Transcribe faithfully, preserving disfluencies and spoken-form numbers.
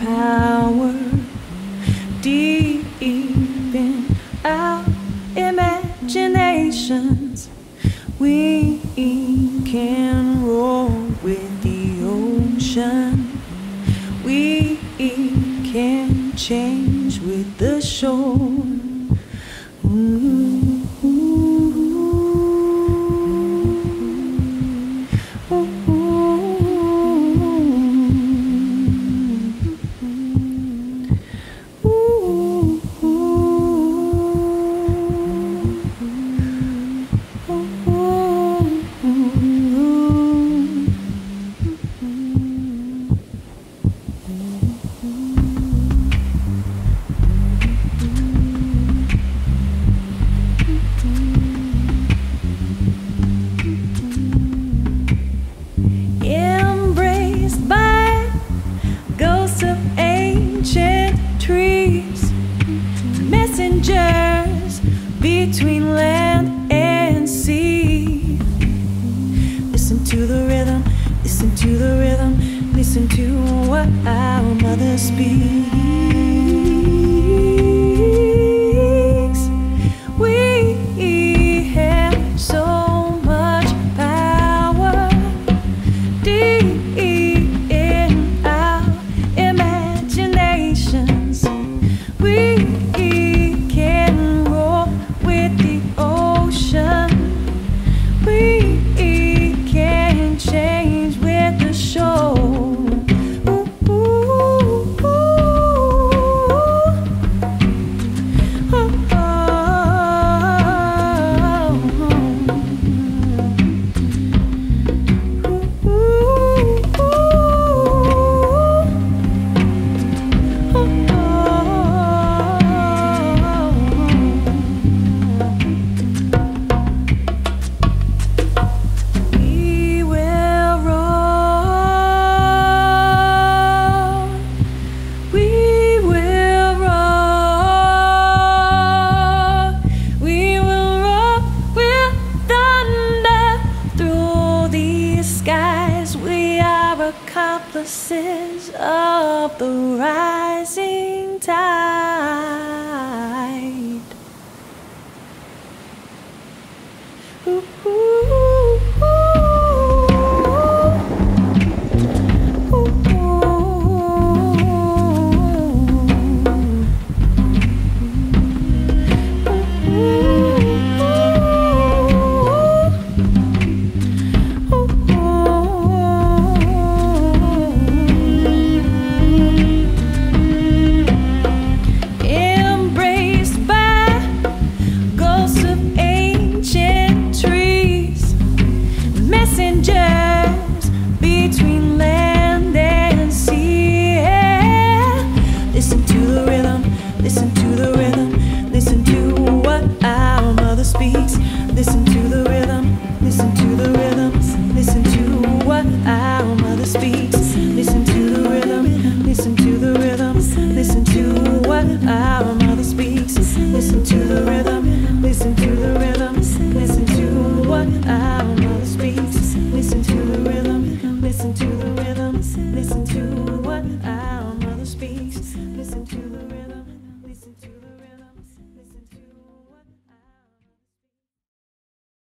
power deep in our imaginations. We can roar with the ocean. We can change with the shore. Ooh. Between land and sea. Listen to the rhythm, listen to the rhythm, listen to what our mother speaks. We have so much power deep in our imaginations. We of the rising tide. Ooh, ooh, ooh. Between land and sea. Listen to the rhythm, listen to the rhythm, listen to what our mother speaks. Listen to the rhythm, listen to the rhythm, listen to what our mother speaks.